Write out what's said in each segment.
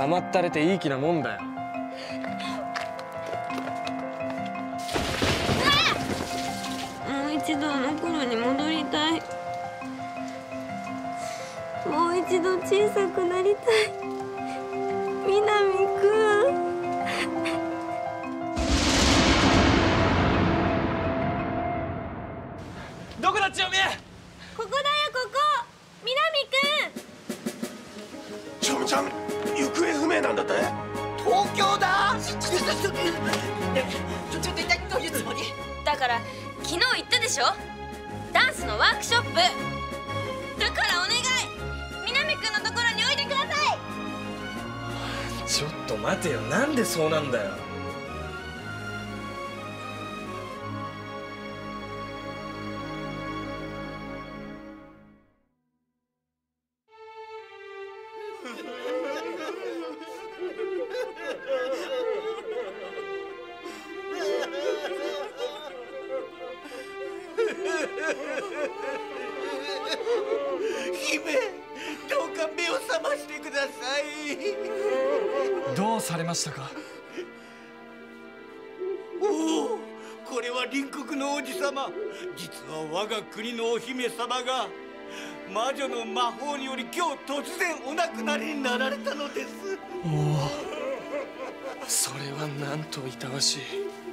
甘ったれていい気なもんだよ。 もう一度あの頃に戻りたい。もう一度小さくなりたい。南くん。 どこだ千代美？ ここだよ、ここ。南くん。 千代美ちゃん行方不明なんだって。東京だ。ちょっと一体どういうつもり？ だから昨日言ったでしょ、ダンスのワークショップだからお願い、南くんのところにおいてください。 ちょっと待てよ、なんでそうなんだよ。 姫、どうか目を覚ましてください。 どうされましたか？ おお、これは隣国の王子様。実は我が国のお姫様が魔女の魔法により今日突然お亡くなりになられたのです。 おお、それはなんといたわしい。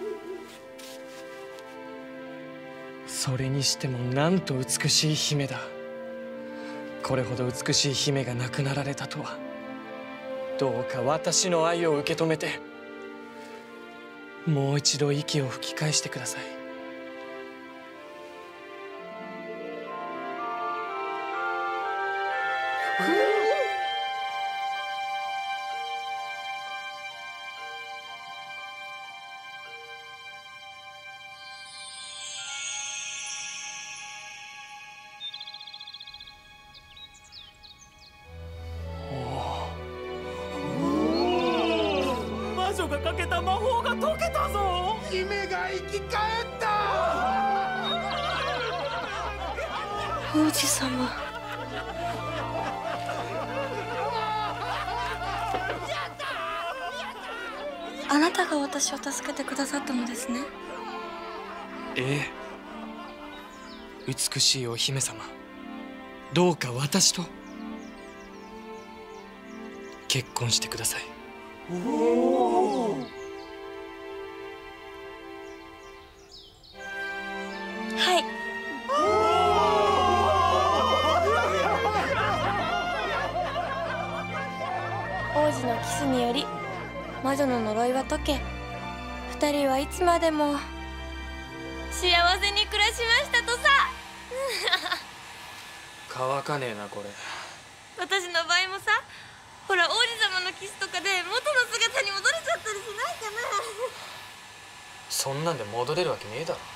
それにしてもなんと美しい姫だ。これほど美しい姫が亡くなられたとは。どうか私の愛を受け止めて、もう一度息を吹き返してください。 魔女がかけた魔法が解けたぞ。姫が生き返った。 王子様。あなたが私を助けてくださったのですね。 ええ、美しいお姫様、どうか私と結婚してください。 おお。 はい。王子のキスにより魔女の呪いは解け、二人はいつまでも幸せに暮らしましたとさ。 乾かねえなこれ。 私の場合もさ、ほら王子様のキスとかで元の姿に戻れちゃったりしないかな。 そんなんで戻れるわけねえだろ。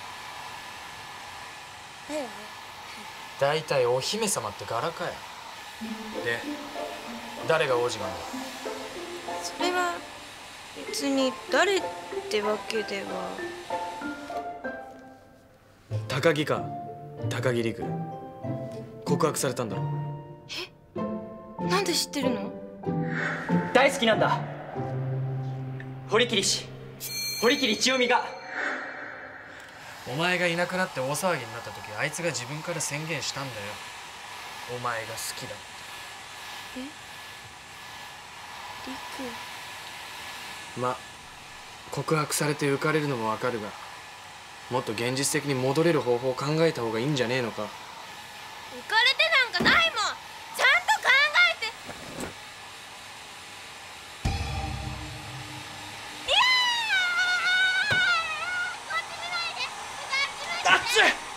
だよね。 だいたいお姫様って柄かよ。で、誰が王子なんだ？ それは別に誰ってわけでは。 高木か、高木陸。告白されたんだろ。 なんで知ってるの？ 大好きなんだ。堀切千代美が。 お前がいなくなって大騒ぎになった時、あいつが自分から宣言したんだよ。お前が好きだって。 陸。 ま、告白されて浮かれるのもわかるが、もっと現実的に戻れる方法を考えた方がいいんじゃねえのか。 浮かれてなんかないもん。ちゃんと考えて。いやー、こっち見ないで。あっち見ないで。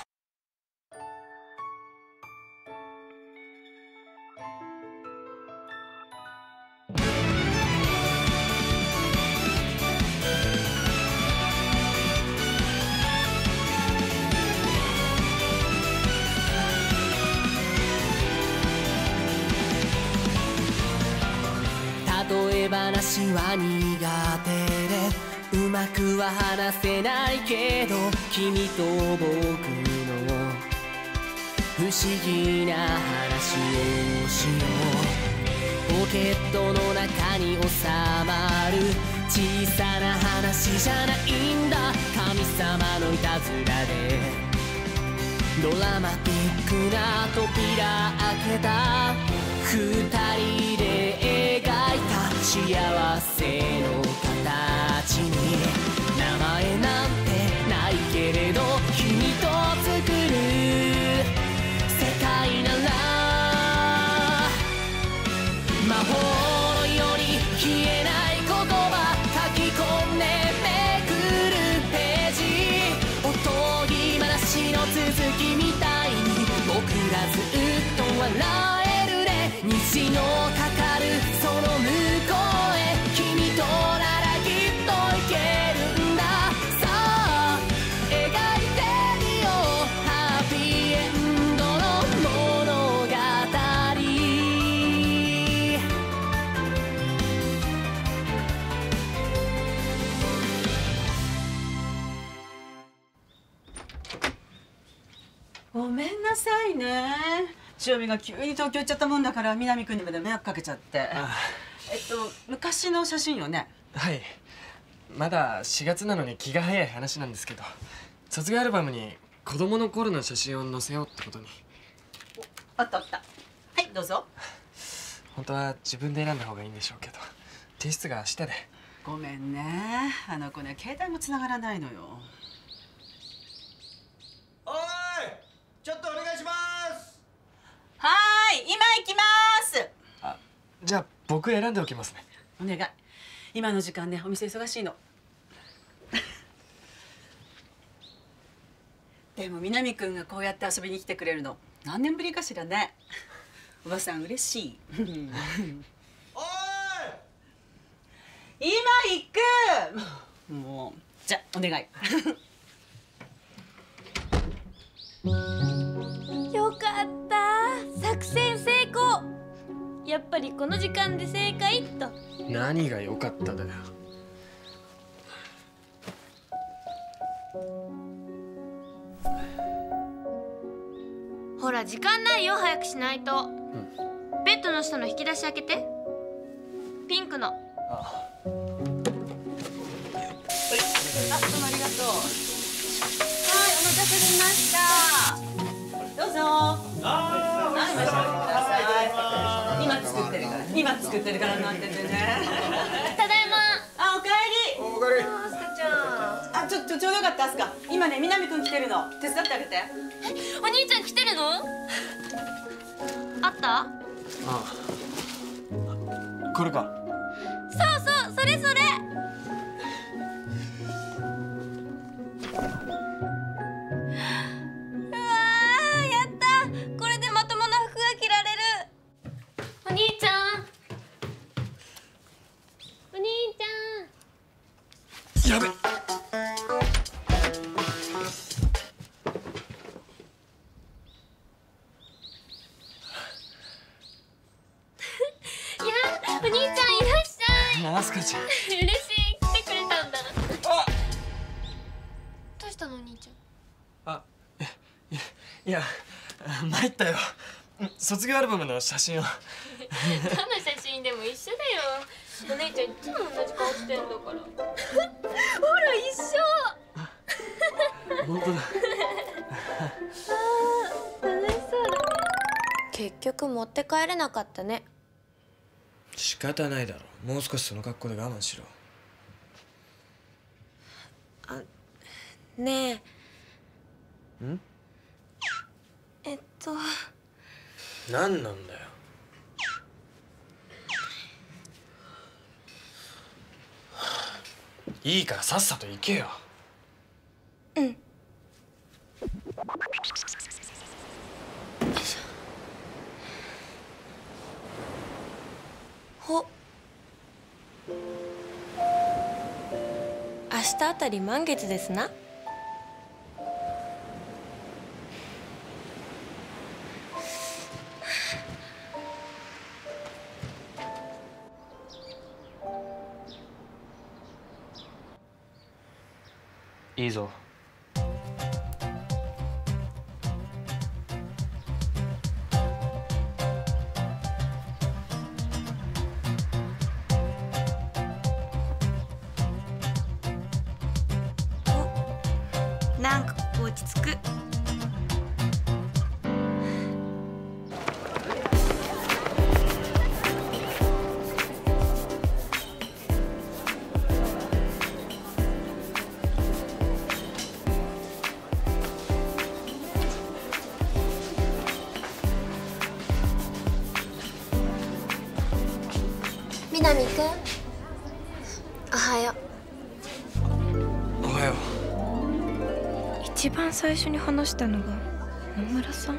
例え話は苦手でうまくは話せないけど、君と僕の不思議な話をしよう。 ケットの中に収まる小さな話じゃないんだ。神様のいたずらでドラマティックな扉開けた二人で描いた幸せの形に名前なんてないけれど君と作る世界なら魔法のように消えない言葉書き込んでめくるページおとぎ話の続きみたいに僕らずっと笑えるね。虹のかかるその向こうへ君とならきっと行けるんだ。さあ描いてみようハッピーエンドの物語。 ごめんなさいね。塩見が急に東京行っちゃったもんだから南君にまで迷惑かけちゃって。昔の写真よね。 はい。まだ4月なのに気が早い話なんですけど、卒業アルバムに子供の頃の写真を載せようってことに。 あったあった。はいどうぞ。 本当は自分で選んだ方がいいんでしょうけど、提出が明日で。 ごめんね。あの子ね携帯も繋がらないのよ。 おーい、ちょっとお願いします。 はーい今行きます。 あ、じゃあ僕選んでおきますね。 お願い。今の時間ねお店忙しいの。でも南君がこうやって遊びに来てくれるの何年ぶりかしらね。おばさん嬉しい。 おーい、 今行く。もうじゃお願い。 よかった作戦成功。やっぱりこの時間で正解っと。 何が良かっただよ。 ほら時間ないよ早くしないと。ベッドの下の引き出し開けて。ピンクの。 ああどうもありがとう。はいお待たせしました。どうぞ。はい召し上がってください。今作ってるから待っててね。 ただいま。 あおかえり。 おかえり。 あすかちゃん。 あちょうどよかったアスカ。今ね南君来てるの手伝ってあげて。 お兄ちゃん来てるの？あった？ あ、これか。 そうそれそれ。うわーやった。これでまともな服が着られる。お兄ちゃん。お兄ちゃん。 やべ。 お兄ちゃんいらっしゃい。 アスカちゃん。 嬉しい来てくれたんだ。 あ、 どうしたのお兄ちあ、いや参ったよ。卒業アルバムの写真を。 ゃん。どの写真でも一緒だよ。お姉ちゃんいつも同じ顔してんだから。ほら一緒。 本当だ。 楽しそうだ。結局持って帰れなかったね。 仕方ないだろう。もう少しその格好で我慢しろ。 あ、ねえ。 ん？何なんだよ。いいからさっさと行けよ。 うん。ほ。明日あたり満月ですな。 いいぞ。 なんかここ落ち着く。 南くん、おはよう。 おはよう。 一番最初に話したのが野村さん。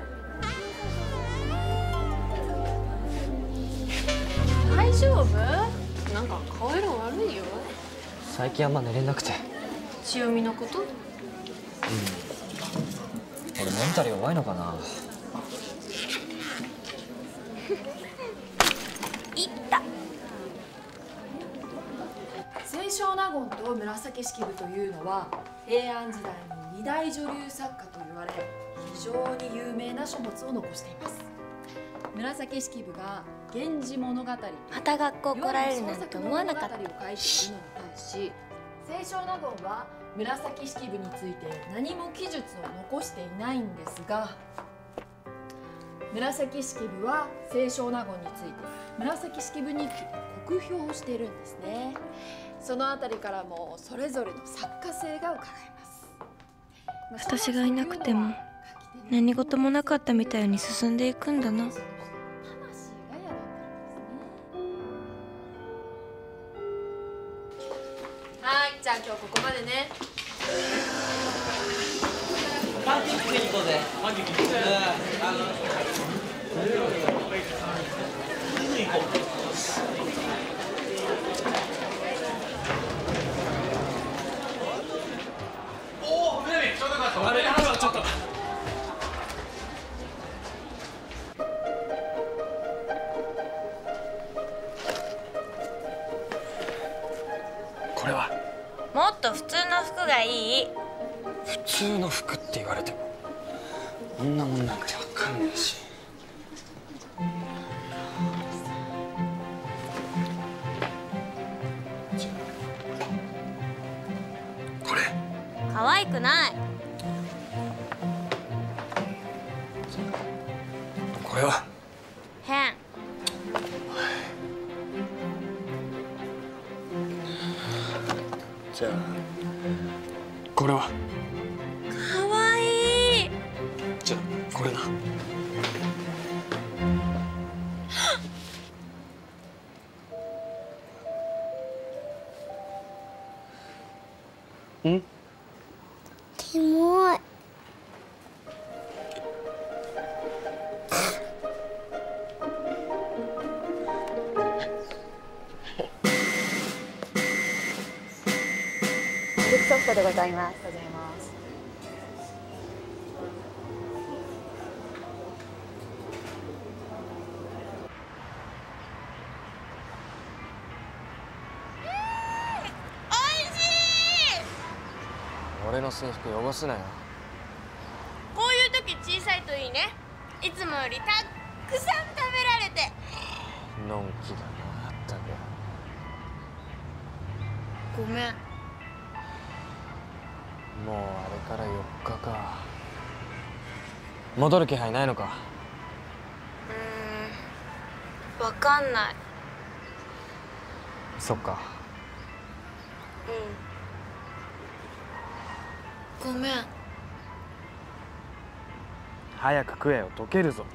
大丈夫？なんか顔色悪いよ。 最近あんま寝れなくて。 千代美のこと？ 俺メンタル弱いのかな。 いった。 清少納言と紫式部というのは平安時代に二大女流作家と言われ非常に有名な書物を残しています。紫式部が「源氏物語」 また学校来られるなんて思わなかった。 を書いているのに対し、清少納言は紫式部について何も記述を残していないんですが、紫式部は清少納言について紫式部日記で酷評しているんですね。そのあたりからもそれぞれの作家性が伺えます。 私がいなくても何事もなかったみたいに進んでいくんだな。 はい、じゃあ今日ここまでね。 パンケーキ食いに行こうぜ。パンケーキ。 あれ、ちょっと。これはもっと普通の服がいい。 普通の服って言われてもこんなもんなんてわかんないし。これ可愛くない。 これは変。 じゃあこれは可愛い。 じゃあこれな。ん？ キモい。 ミルクソフトでございます。 俺の制服汚すなよ。 こういう時小さいといいね。いつもよりたくさん食べられて。 のんきだな、まったく。 ごめん。 もうあれから4日か。戻る気配ないのか。 わかんない。 そっか。 ごめん。 早く食えよ、溶けるぞ。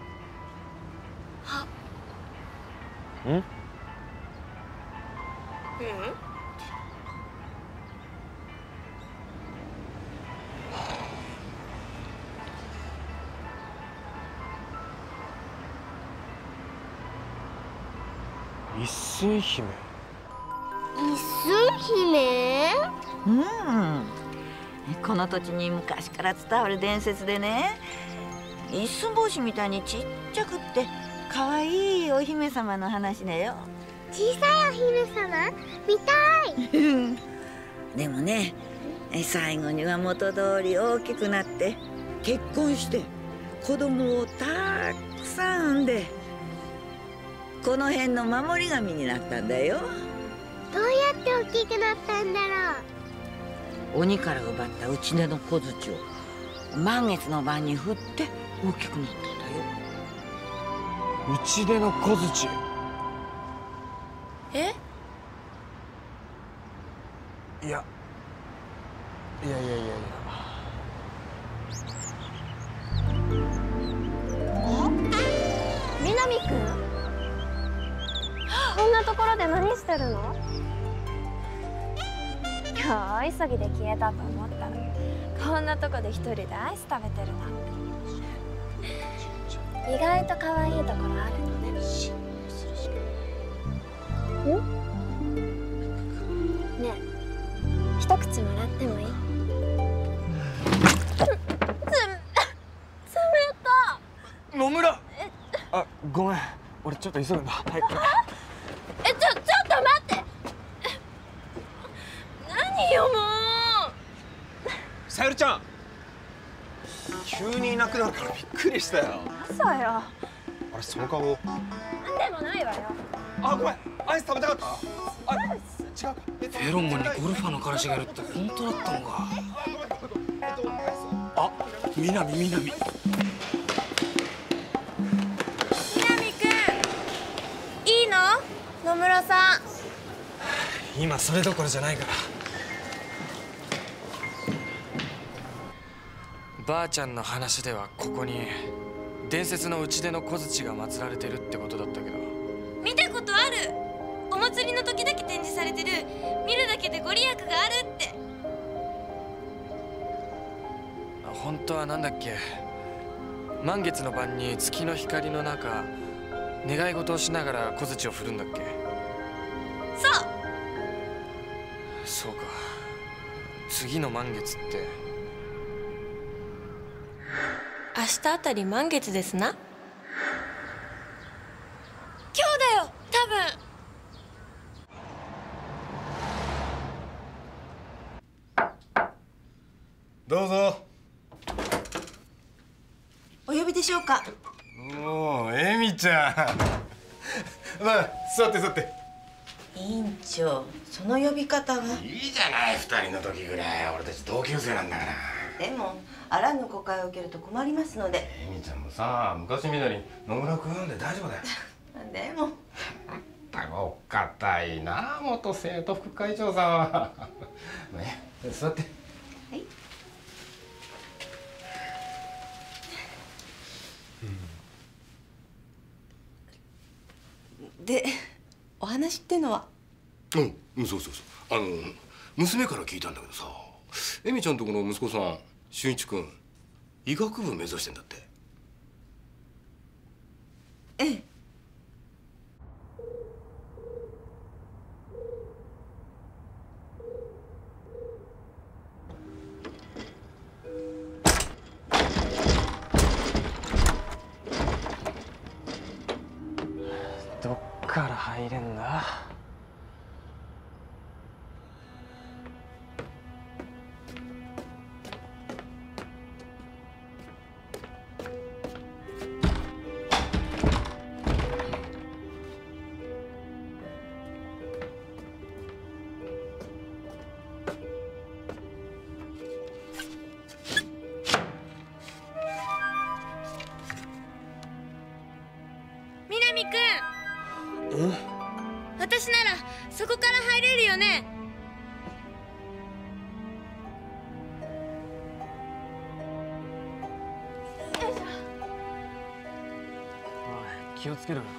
は。 ん？一寸姫。 一寸姫？ この土地に昔から伝わる伝説でね、一寸法師みたいにちっちゃくって可愛いお姫様の話だよ。 小さいお姫様見たい。 でもね、最後には元通り大きくなって結婚して子供をたくさん産んで、この辺の守り神になったんだよ。 どうやって大きくなったんだろう。 鬼から奪った内出の小槌を満月の晩に振って大きくなったんだよ。 内出の小槌。 え？ いや南くん、こんなところで何してるの？今日急ぎで消えたと思ったらこんなとこで一人でアイス食べてるなんて。意外と可愛いところあるのね。ねえ、一口もらってもいい？ 野村。あ、ごめん、俺ちょっと急ぐんだ。はい。 ちょっと待って。何よもう。 さゆりちゃん、急にいなくなるからびっくりしたよ。 嘘よ。 あれ、その顔。 なんでもないわよ。 あ、ごめん、アイス食べたかった。あ、違うか。 フェロモンにゴルファーの彼氏がいるって本当だったのか。あ、南。 南くん、いいの？野村さん。 今それどころじゃないから。ばあちゃんの話ではここに伝説の内出の小槌が祀られてるってことだったけど。 見たことある。お祭りの時だけ展示されてる。見るだけでご利益があるって。 本当はなんだっけ、満月の晩に月の光の中願い事をしながら小槌を振るんだっけ。そうか、次の満月って明日あたり満月ですな。今日だよ、多分。 どうぞ。 お呼びでしょうか。 おお、エミちゃん。まあ、座って座って。 委員長、その呼び方は。 いいじゃない、二人の時ぐらい。俺たち同級生なんだから。 でもあらぬ誤解を受けると困りますので。 エミちゃんもさ、昔みたいに野村君で大丈夫だよ。 でもお堅いな、元生徒副会長さんは。ね、座って。 はい。で、お話ってのは。 そうそうそう。娘から聞いたんだけどさ、エミちゃんとこの息子さん、俊一君、医学部目指してんだって。 ええ。 どっから入れんだ。 南くん、私ならそこから入れるよね。 おい、気をつけろよ。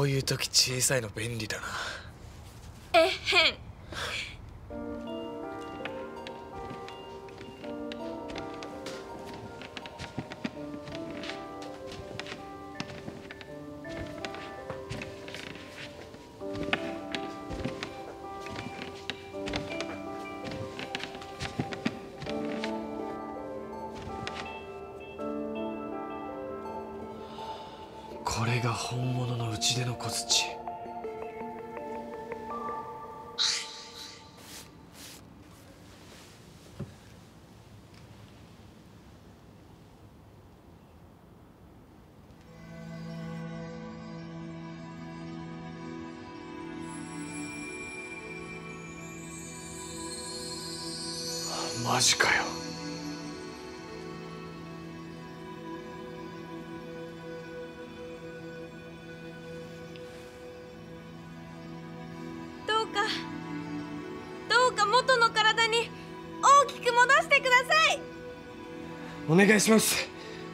ういう時小さいの便利だな。 えへん。 これが本物の打ち出の小槌。マジかよ。 どうか元の体に大きく戻してください。 お願いします。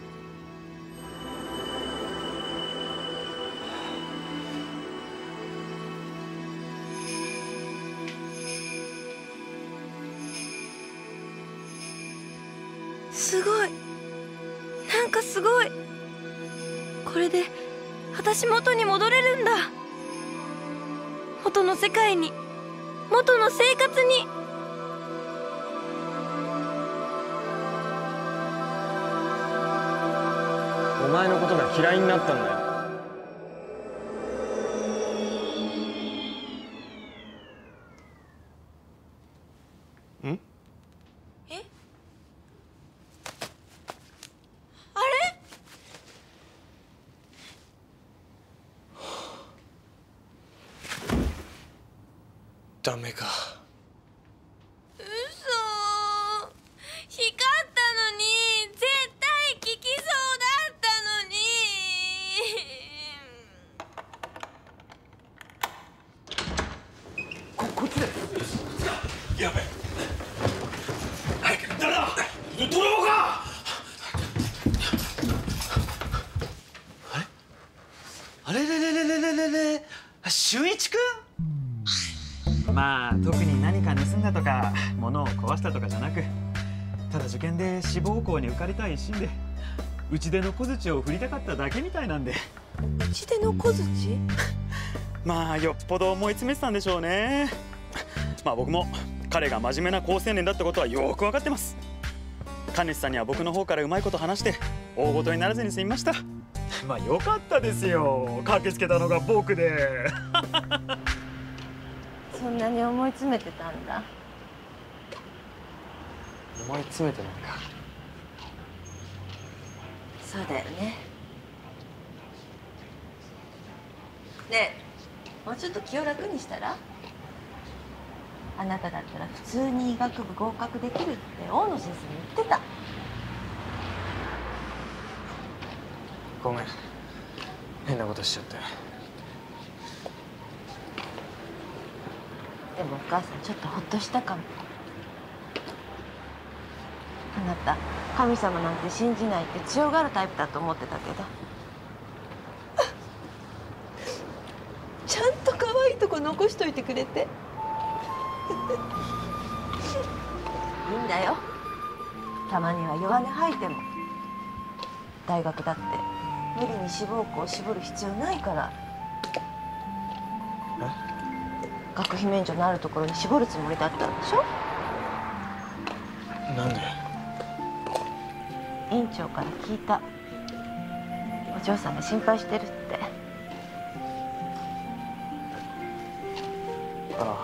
すごい。なんかすごい。これで私元に戻れるんだ。元の世界に、元の生活に。 お前のことが嫌いになったんだよ。ん？ え？あれ？ ダメか。 嘘。光ったのに、絶対効きそうだったのに。 こっちです。やべえ。早く。誰だ？泥棒か？ あれれれれれれれれ、俊一君？まあ特に何か盗んだとか物を壊したとかじゃなく、ただ受験で志望校に受かりたい一心で打ち出の小槌を振りたかっただけみたいなんで。 打ち出の小槌？ まあよっぽど思い詰めてたんでしょうね。まあ僕も彼が真面目な好青年だってことはよく分かってます。金地さんには僕の方からうまいこと話して大ごとにならずに済みました。まあよかったですよ、駆けつけたのが僕で。 そんなに思い詰めてたんだ。 思い詰めてないか。 そうだよね。ねえ、もうちょっと気を楽にしたら？あなただったら普通に医学部合格できるって大野先生に言ってた。 ごめん、変なことしちゃって。 でもお母さんちょっとほっとしたかも。あなた神様なんて信じないって強がるタイプだと思ってたけど、ちゃんと可愛いとこ残しといてくれて。いいんだよ、たまには弱音吐いても。大学だって無理に志望校を絞る必要ないから。学費免除のあるところに絞るつもりだったんでしょ？ なんで？ 院長から聞いた。お嬢さんが心配してるって。 あ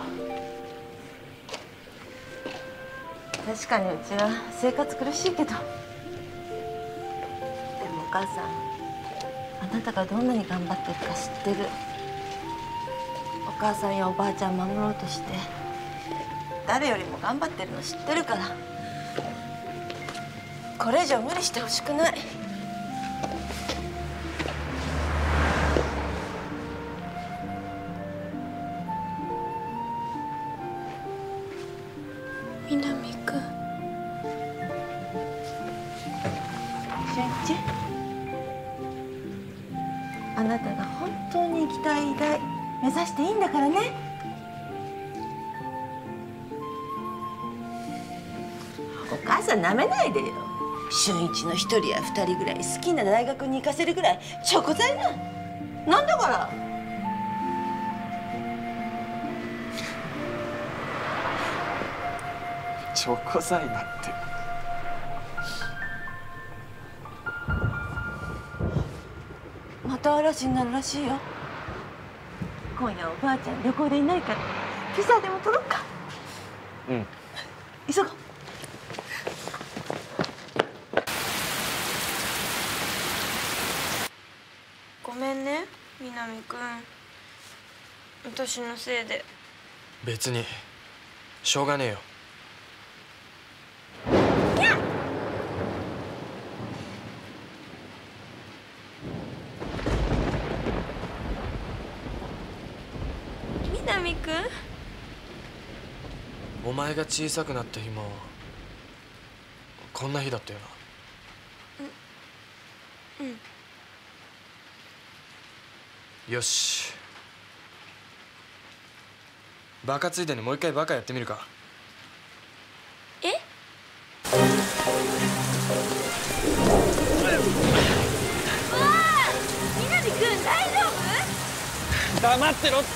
あ、確かにうちは生活苦しいけど、でもお母さん、あなたがどんなに頑張ってるか知ってる。お母さんやおばあちゃん守ろうとして誰よりも頑張ってるの知ってるから、これ以上無理してほしくない。 南くん。 俊一、あなたが本当に行きたい大目指していいんだからね。お母さんなめないでよ。俊一の1人や2人ぐらい好きな大学に行かせるぐらいちょこざいなんだから。 チョコザイだって。 また嵐になるらしいよ。今夜おばあちゃん旅行でいないからピザでも取ろっか。 うん。 急ごう。 ごめんね、南くん。私のせいで。 別にしょうがねえよ。 南くん、 お前が小さくなった日もこんな日だったよな。 うん。 よし、バカついでにもう一回バカやってみるか。 え？うわあ、南くん大丈夫？ 黙ってろって。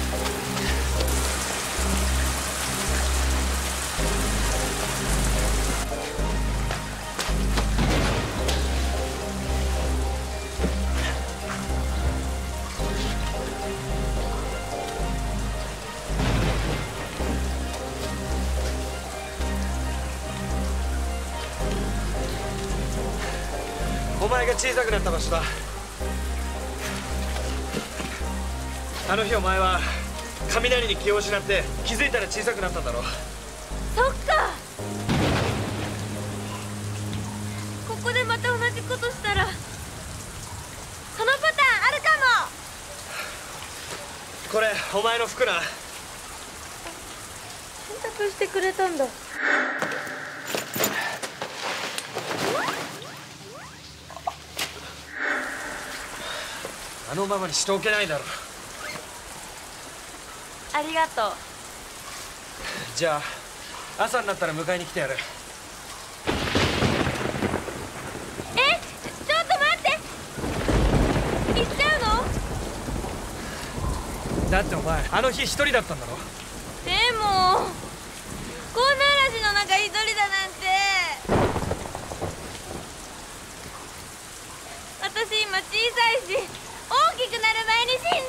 お前が小さくなった場所だ。あの日お前は雷に気を失って気づいたら小さくなったんだろう。 そっか。ここでまた同じことしたらそのパターンあるかも。 これお前の服な。 洗濯してくれたんだ。 あのままにしておけないだろう。 ありがとう。 じゃあ朝になったら迎えに来てやる。 え、ちょっと待って。行っちゃうの？ だってお前あの日一人だったんだろ。 でもこんな嵐の中一人だなんて。私今小さいし大きくなる前に死んじゃうよ。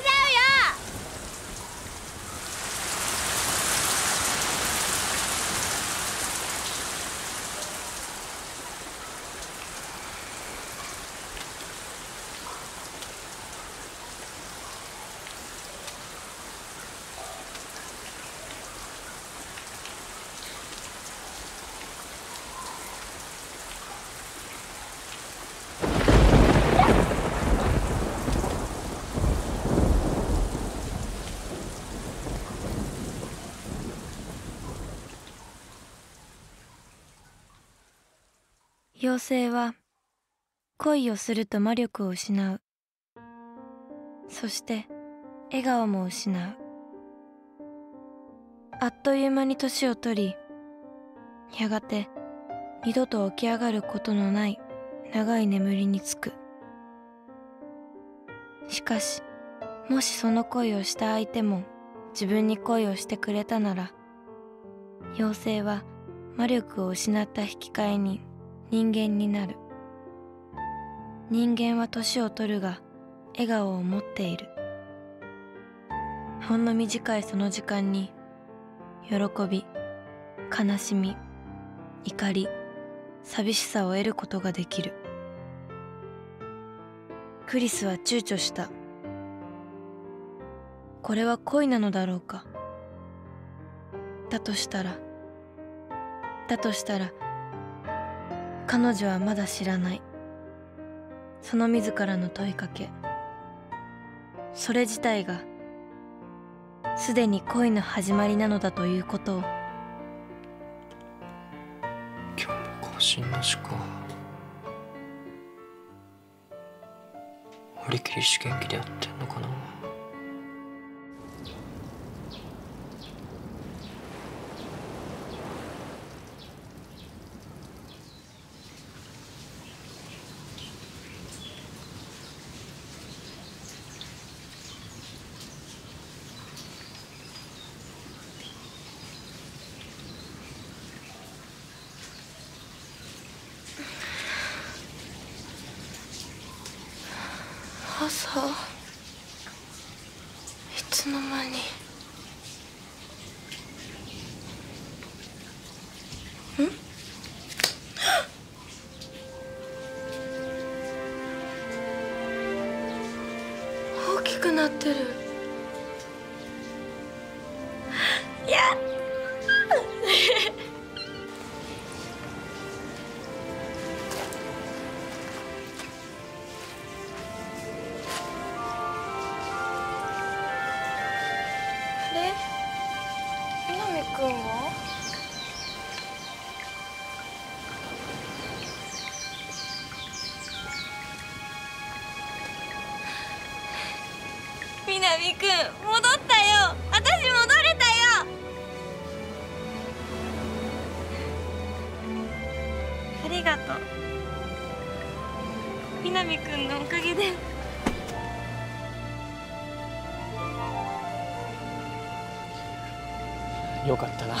妖精は恋をすると魔力を失う。そして笑顔も失う。あっという間に年を取り、やがて二度と起き上がることのない長い眠りにつく。しかしもしその恋をした相手も自分に恋をしてくれたなら、妖精は魔力を失った引き換えに人間になる。人間は年を取るが笑顔を持っている。ほんの短いその時間に喜び、悲しみ、怒り、寂しさを得ることができる。クリスは躊躇した。これは恋なのだろうか。だとしたら彼女はまだ知らない。その自らの問いかけ、それ自体がすでに恋の始まりなのだということを。 今日も更新なしか。 堀切氏元気でやってんのかな。 朝、いつの間に。大きくなってる。やっあれ、南くんは？南くん、戻ったよ。私戻れたよ。ありがとう。南くんのおかげで。 よかったな。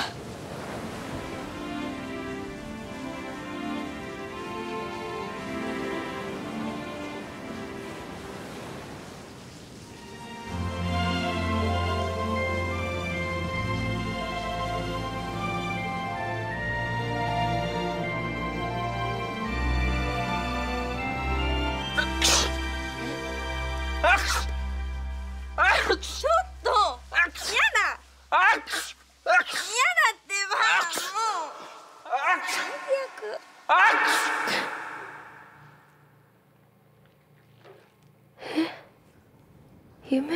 ちょっとやだ。嫌だってば。もう最悪。夢？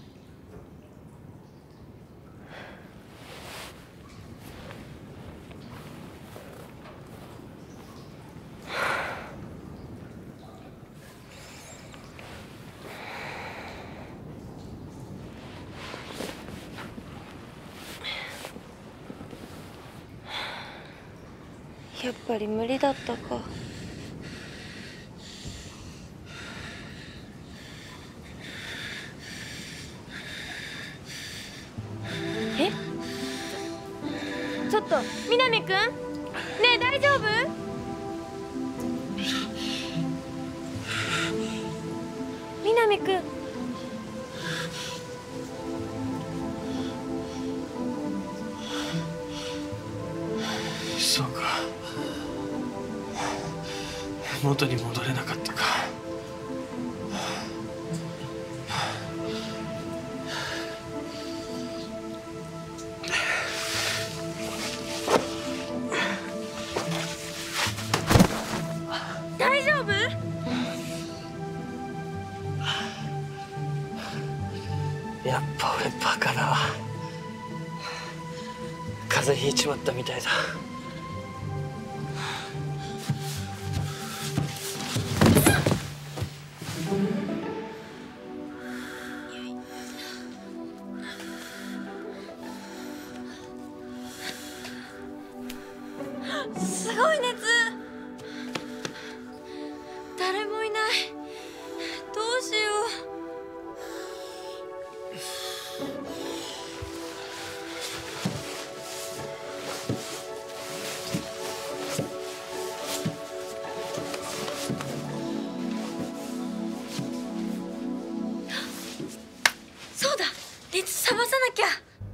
やっぱり無理だったか。 え？ちょっと南くん、ねえ大丈夫？南くん。 そうか、元に戻れなかったか。 大丈夫？ やっぱ俺バカだわ。風邪ひいちまったみたいだ。 すごい熱。誰もいない。どうしよう。そうだ、熱冷まさなきゃ。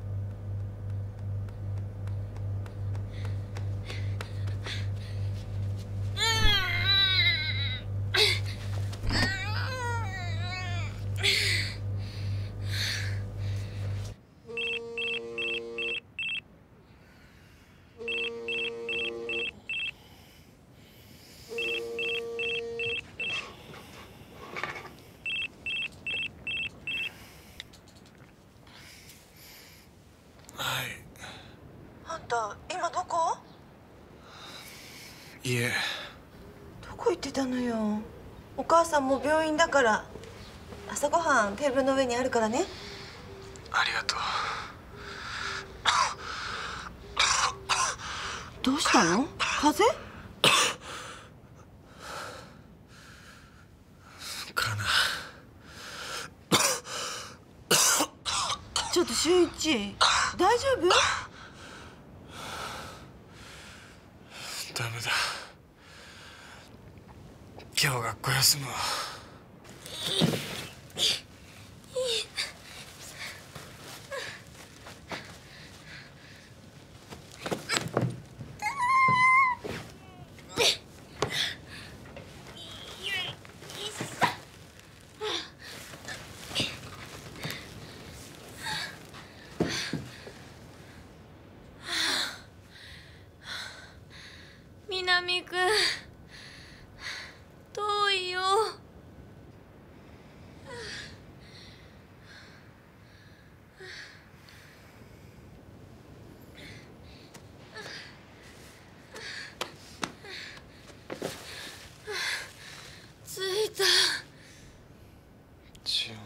あんた今どこ？ 家。 どこ行ってたのよ。お母さんも病院だから。朝ごはんテーブルの上にあるからね。 ありがとう。 どうしたの？風邪？ かな。 ちょっと秀一、大丈夫？ ダメだ。今日学校休むわ。 南くん遠いよ。着いた。 千代美。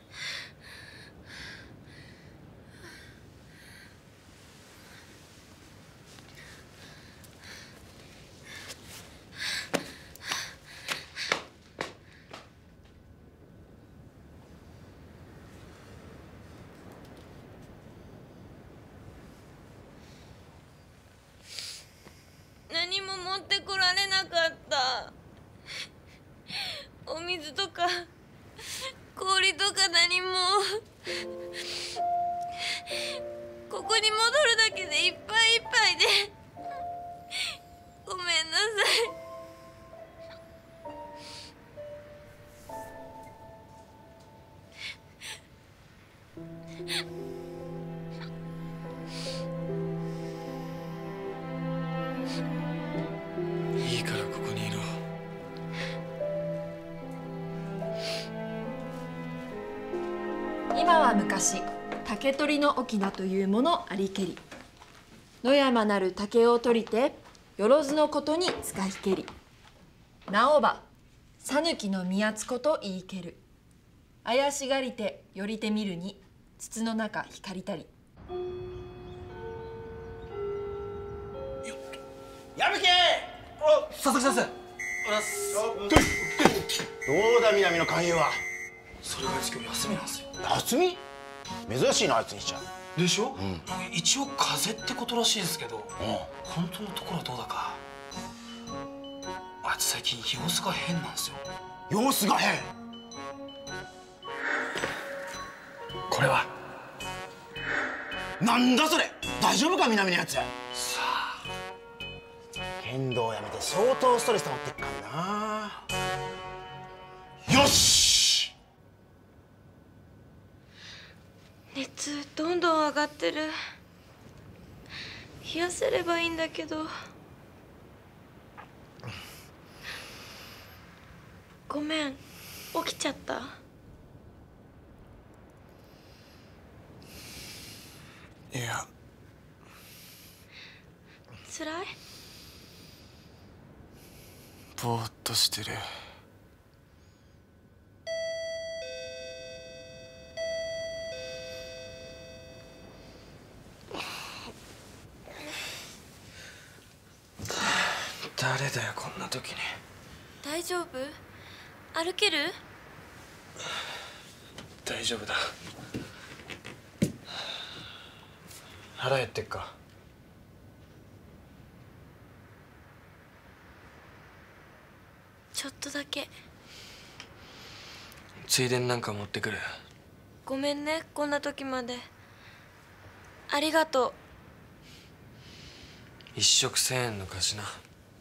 何も持ってこられなかった。お水とか氷とか何も。ここに戻るだけでいっぱいいっぱいで。ごめんなさい。 いいからここにいろ。 今は昔竹取の翁というものありけり。野山なる竹を取りてよろずのことに使いけり。なおば讃岐の宮津こと言いける。怪しがりてよりてみるに筒の中光りたり。 やるけ佐々木先生。 どうだ南の勧誘は。 それが今日休みなんですよ。 休み？珍しいなあいつにしちゃ。 でしょ、一応風邪ってことらしいですけど、本当のところはどうだか。あいつ最近様子が変なんですよ。 様子が変？ これはなんだそれ。大丈夫か南のやつ。 さあ剣道をやめて相当ストレス溜まってっからな。よし。 熱どんどん上がってる。冷やせればいいんだけど。ごめん、起きちゃった。 いや。 辛い？ ぼーっとしてる。誰だよこんな時に。 大丈夫？歩ける？ 大丈夫だ。腹減ってっか？ ちょっとだけ。 ついでになんか持ってくる。 ごめんね、こんな時まで。ありがとう。 1食1000円の貸しな。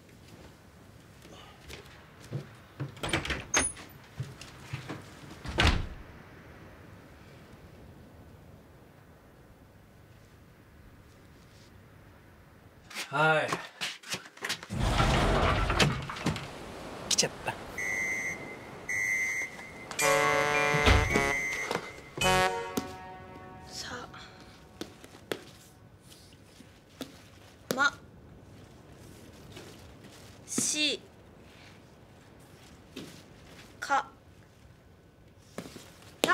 はい。 来ちゃった。 さましかた。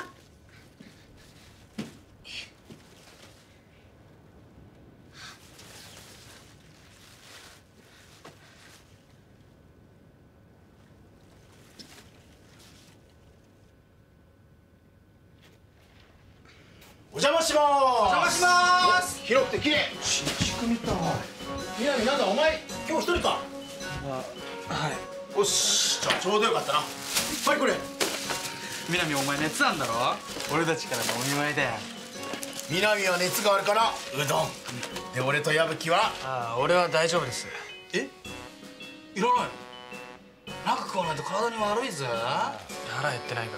お邪魔しまーす。お邪魔しまーす。広くて綺麗。新築みたい。南なんだお前今日一人か。 はい。 よしじゃあちょうどよかったな。はいこれ。 南、お前熱あんだろ。俺たちからのお見舞いだよ。 南は熱があるからうどんで、俺と矢吹は俺は大丈夫です。 え、いらないの？なんか食わないと体に悪いぜ。 腹減ってないから。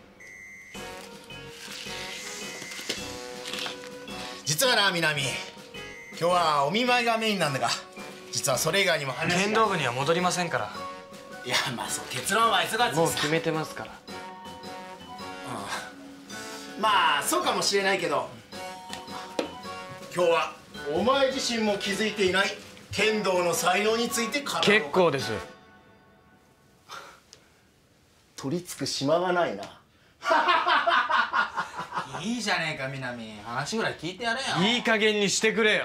実はな南、今日はお見舞いがメインなんだが、実はそれ以外にも話が。 剣道部には戻りませんから。 いや、まあそう、結論はあいつがもう決めてますから。 まあそうかもしれないけど、今日はお前自身も気づいていない剣道の才能について語ろう。 結構です。 取り付く島がないな。 いいじゃねえか南、話ぐらい聞いてやれよ。 いい加減にしてくれよ。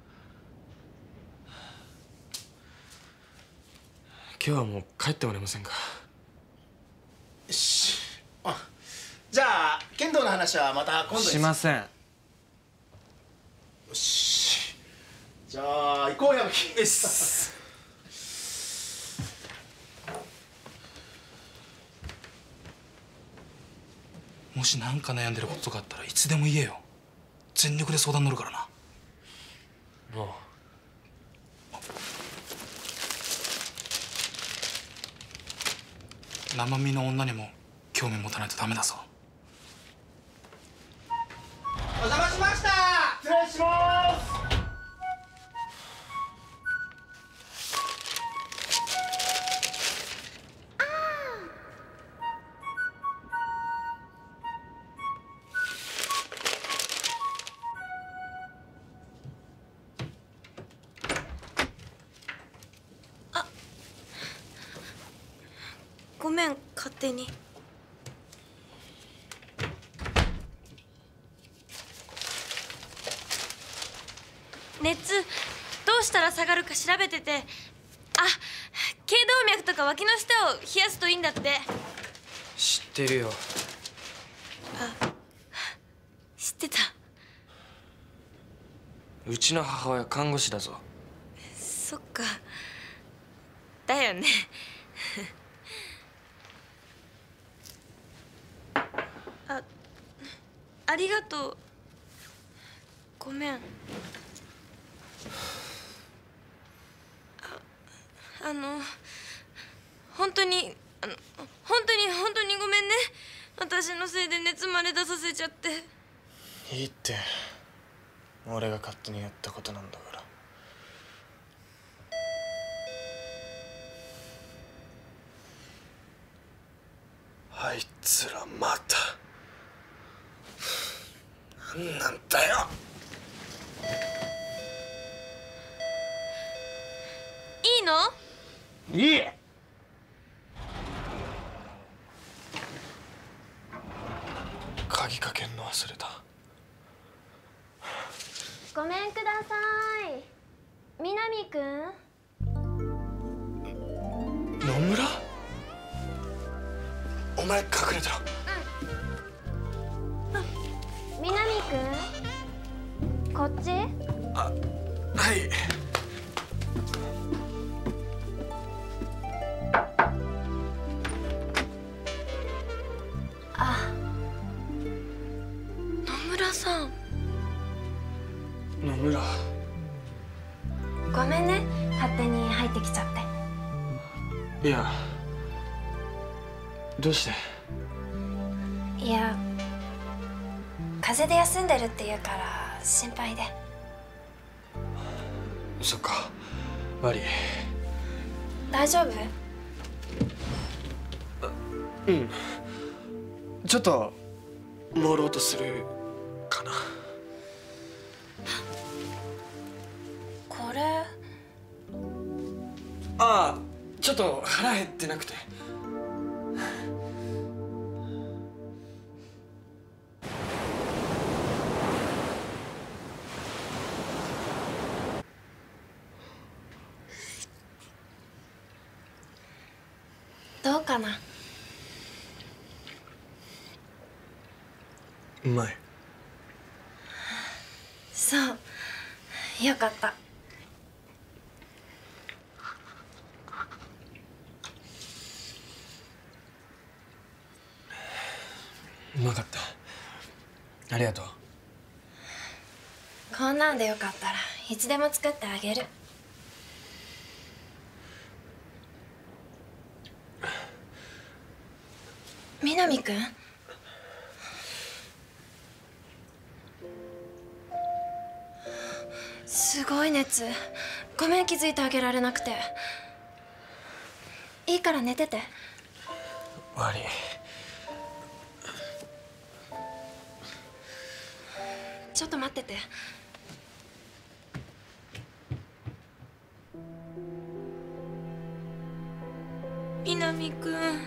今日はもう帰ってもらえませんか。 よし。じゃあ剣道の話はまた今度にしません。 よし。じゃあ行こう矢吹。よし。 もし何か悩んでることとかあったらいつでも言えよ。全力で相談乗るからな。 もう生身の女にも興味持たないとダメだぞ。 お邪魔しました。失礼します。 ごめん、勝手に。熱どうしたら下がるか調べてて、あ、頸動脈とか脇の下を冷やすといいんだって。 知ってるよ。 あ、知ってた。 うちの母親看護師だぞ。 そっか、だよね。ありがとう。ごめん。本当にごめんね。私のせいで熱まで出させちゃって。 いいって、俺が勝手にやったことなんだから。あいつらまたなんなんだよ。 いいの？ いい。鍵かけんの忘れた。 ごめんください。南くん。 野村？お前隠れてろ。 南くん、こっち？ あ、はい。 あ、 野村さん。 野村。 ごめんね、勝手に入ってきちゃって。 いや、どうして？ いや、風邪で休んでるって言うから心配で。 そっか、悪い。 大丈夫？ うん、ちょっと朦朧とするかな。 これ。 ああ、ちょっと腹減ってなくて。 どうかな？ うまい。 そう、よかった。 うまかった。ありがとう。 こんなんでよかったらいつでも作ってあげる。南くん、すごい熱。ごめん、気づいてあげられなくて。いいから寝てて。 悪い。 ちょっと待ってて。 南くん。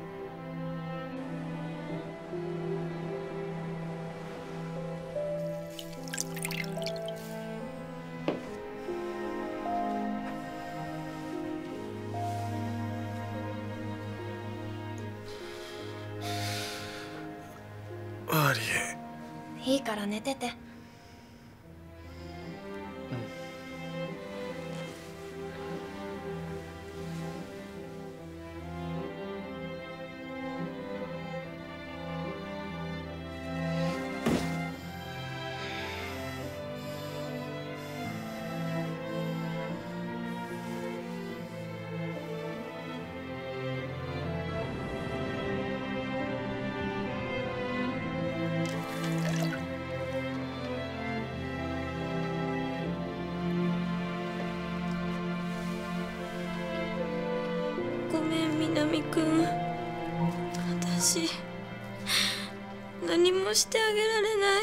悪い。 いいから寝てて。 ごめん南くん。私何もしてあげられない。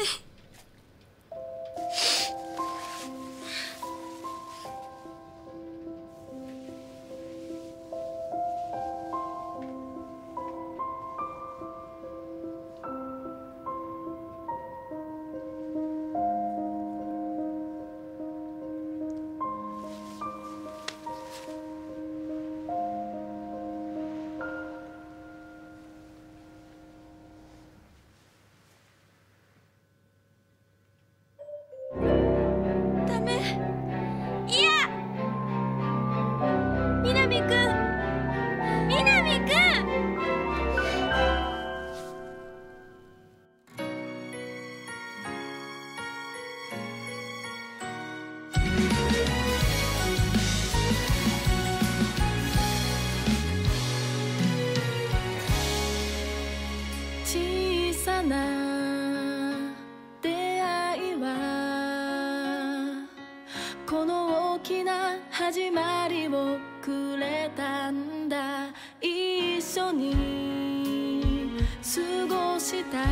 小さな出会いはこの大きな始まりをくれたんだ。一緒に過ごした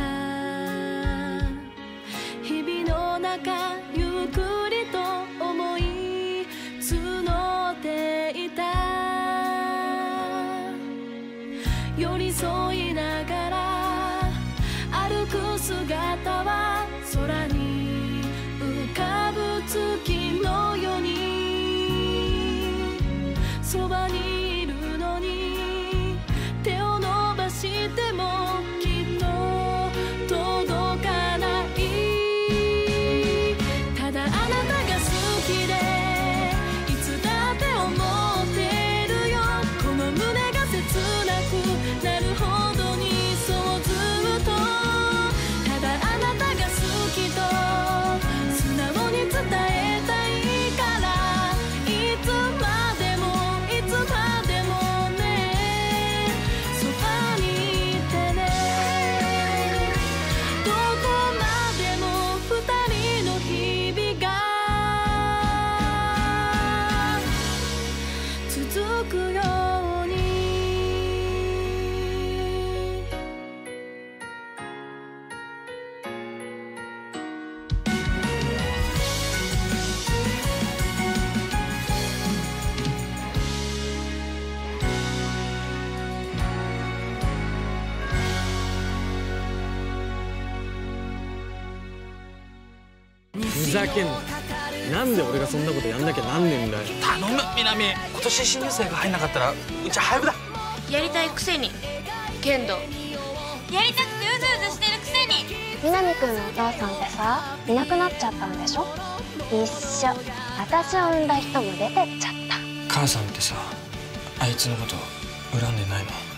日々の中ゆっくりと思い募っていた。寄り添いながら歩く姿は空に浮かぶ月のようにそばにいるのに手を伸ばしてもきっと届かない。ただあなたが好きでいつだって思ってるよ。この胸が切なくなるほどにそうずっとただあなたが好きと素直に伝えたいからいつまでもいつまでもねそばにいてね。どこまでも二人の日々が続くように。 ふざけんな。なんで俺がそんなことやんなきゃなんねえんだよ。 頼む南。今年新入生が入んなかったらうち早くだ。 やりたいくせに剣道やりたくてうずうずしてるくせに。 南くんのお父さんってさ、いなくなっちゃったんでしょ。一緒。私を産んだ人も出てっちゃった。 母さんってさ、あいつのこと恨んでないの？